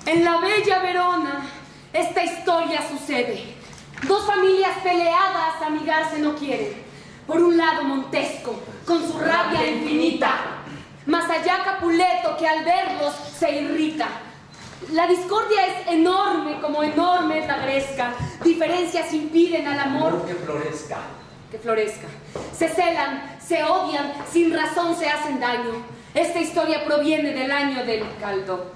En la bella Verona, esta historia sucede. Dos familias peleadas amigarse no quieren. Por un lado Montesco, con su rabia infinita. Más allá Capuleto, que al verlos se irrita. La discordia es enorme, como enorme es la gresca. Diferencias impiden al amor que florezca. Que florezca. Se celan, se odian, sin razón se hacen daño. Esta historia proviene del año del caldo.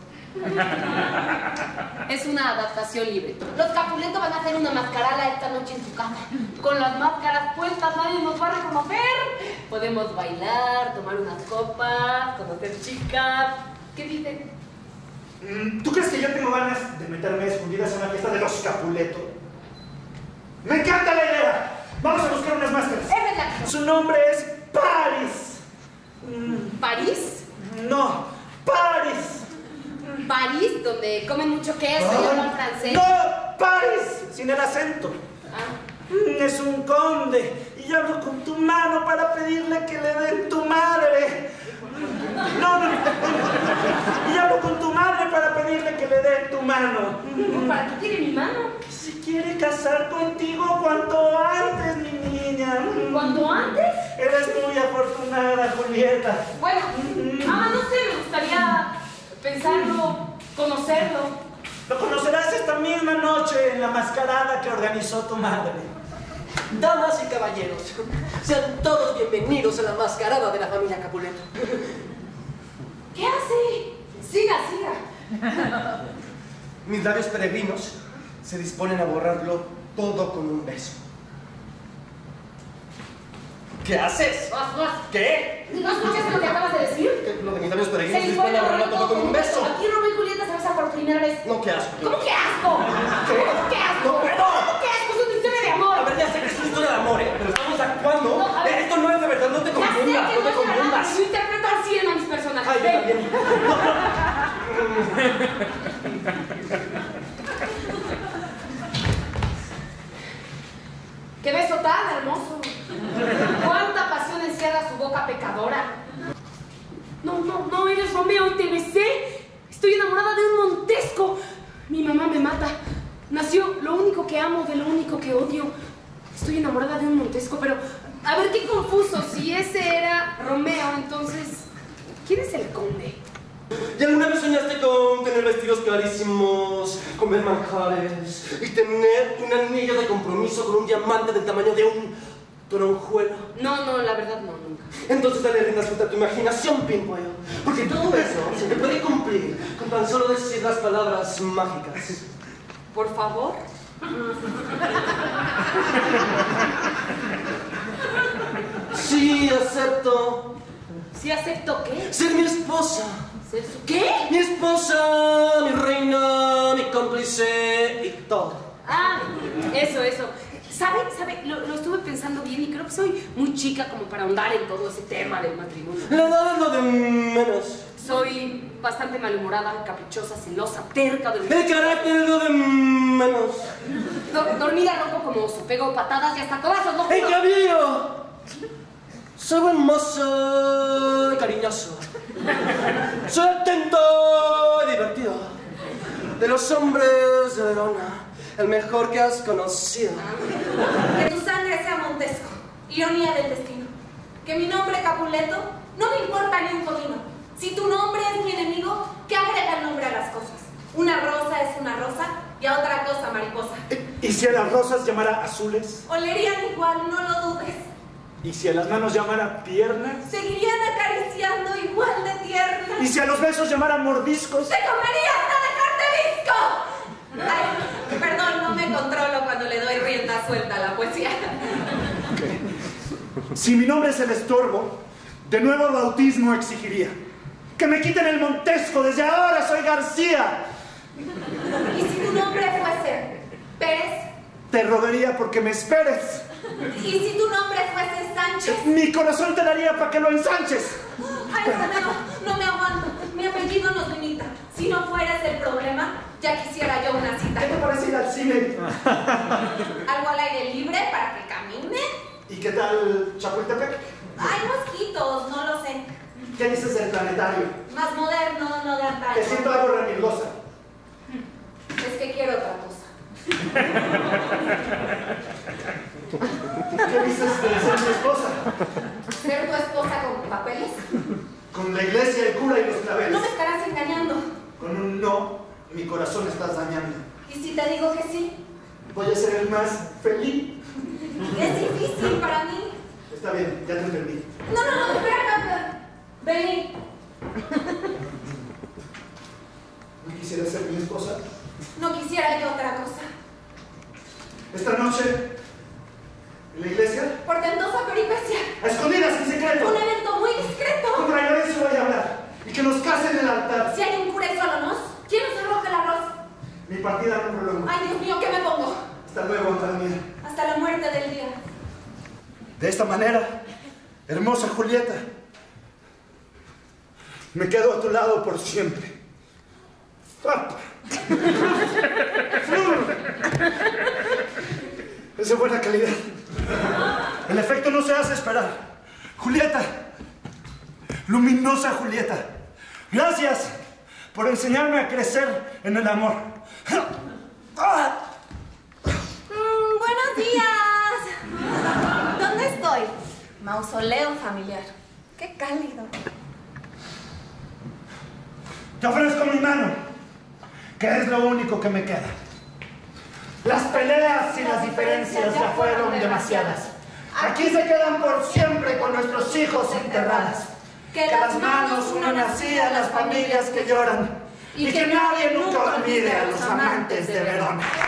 Es una adaptación libre. Los Capuleto van a hacer una mascarada esta noche en su casa. Con las máscaras puestas nadie nos va a reconocer. Podemos bailar, tomar unas copas, conocer chicas. ¿Qué dicen? ¿Tú crees que yo tengo ganas de meterme escondidas en una fiesta de los Capuleto? ¡Me encanta la idea! Vamos a buscar unas máscaras. Es verdad. Su nombre es Paris. ¿París? No, Paris. París, donde comen mucho queso y hablan francés. No, Paris, sin el acento. Es un conde y hablo con tu mano para pedirle que le den tu madre. No. Y hablo con tu madre para pedirle que le den tu mano. ¿Para qué quiere mi mano? Si quiere casar contigo cuanto antes, mi niña. ¿Cuánto antes? Eres muy afortunada, Julieta. Bueno, no sé, me gustaría pensarlo, conocerlo. Lo conocerás esta misma noche en la mascarada que organizó tu madre. Damas y caballeros, sean todos bienvenidos a la mascarada de la familia Capuleto. ¿Qué hace? Siga. Mis labios peregrinos se disponen a borrarlo todo con un beso. ¿Qué haces? Vas. ¿Qué? ¿No escuchaste lo que acabas de decir? Lo de mis labios peregrinos Se se disponen a borrarlo todo con un beso. Aquí Romeo y Julieta se besan por primera vez. No, qué asco. ¿Cómo que asco? ¿Qué? ¿Qué asco? No puedo. ¿Cómo que asco? Es una historia de amor. A ver, ya sé que es una historia de amor, pero estamos actuando. No, a ver. Esto no es de verdad, no te Ya sé confundas, que no te no es verdad. confundas. Yo interpreto al 100 a mis personajes. Ay, yo también. ¡Qué beso tan hermoso! ¡Cuánta pasión encierra su boca pecadora! No, eres Romeo y te besé. Estoy enamorada de un Montesco. Mi mamá me mata. Nació lo único que amo de lo único que odio. Estoy enamorada de un Montesco, pero... A ver, qué confuso. Si ese era Romeo, entonces... ¿Quién es el conde? ¿Y alguna vez soñaste con tener vestidos carísimos, comer manjares y tener un anillo de compromiso con un diamante del tamaño de un toronjuelo? No, la verdad no, nunca. Entonces dale rienda suelta a tu imaginación, Pimpoyo, porque todo eso se te puede cumplir con tan solo decir las palabras mágicas. Por favor. Sí, acepto. ¿Sí acepto qué? Ser mi esposa. ¿Ser su qué? Mi esposa, mi reina, mi cómplice y todo. Eso. ¿Sabe? Lo estuve pensando bien y creo que soy muy chica como para ahondar en todo ese tema del matrimonio. La edad es lo de menos. Soy bastante malhumorada, caprichosa, celosa, terca, dormida. El carácter es lo de menos. Dormida ronco como oso, pego patadas y hasta codazos, no ¡En juro. cabello! Soy buen mozo y cariñoso. Soy atento y divertido. De los hombres de Verona, el mejor que has conocido. Que tu sangre sea Montesco, ironía del destino. Que mi nombre Capuleto no me importa ni un comino. Si tu nombre es mi enemigo, que agrega el nombre a las cosas. Una rosa es una rosa y a otra cosa mariposa. ¿Y si a las rosas llamara azules? Olerían igual, no lo dudes. ¿Y si a las manos llamara piernas? Seguirían acariciando igual de tiernas. ¿Y si a los besos llamara mordiscos? ¡Te comería hasta dejarte visco! Ay, perdón, no me controlo cuando le doy rienda suelta a la poesía. Si mi nombre es el estorbo, de nuevo bautismo exigiría. ¡Que me quiten el Montesco! ¡Desde ahora soy García! ¿Y si tu nombre fuese Pérez? Te rogaría porque me esperes. ¿Y si tu nombre fuese Sánchez? Mi corazón te daría para que lo ensanches. Ay, Romeo, no me aguanto. Mi apellido nos limita. Si no fueras el problema, ya quisiera yo una cita. ¿Qué te parece ir al cine? ¿Algo al aire libre para que camine? ¿Y qué tal Chapultepec? Hay mosquitos, no lo sé. ¿Qué dices del planetario? Más moderno, no de Te antaño. siento algo remilgosa. ¿Qué dices de ser mi esposa? ¿Ser tu esposa con papeles? Con la iglesia, el cura y los claveles. No me estarás engañando. Con un no, mi corazón estás dañando. ¿Y si te digo que sí? Voy a ser el más feliz. Es difícil para mí. Está bien, ya te entendí. No, espera. Vení. ¿No quisieras ser mi esposa? No quisiera yo otra cosa. Esta noche, en la iglesia, Portentosa peripecia. a escondidas, en secreto. Un evento muy discreto. Con Lorenzo voy a hablar. Y que nos casen en el altar. Si hay un cura y solo nos, ¿quién nos arroja el arroz? Mi partida no prolongo. Ay, Dios mío, ¿qué me pongo? Hasta luego, amada mía. Hasta la muerte del día. De esta manera, hermosa Julieta, me quedo a tu lado por siempre. Es de buena calidad. El efecto no se hace esperar. Julieta, luminosa Julieta, gracias por enseñarme a crecer en el amor. Buenos días. ¿Dónde estoy? Mausoleo familiar. Qué cálido. Te ofrezco mi mano, que es lo único que me queda. Las peleas y las diferencias ya fueron demasiadas. Aquí se quedan por siempre con nuestros hijos enterradas. Que las manos unan así a las familias que lloran. Y que nadie nunca olvide a los amantes de Verona.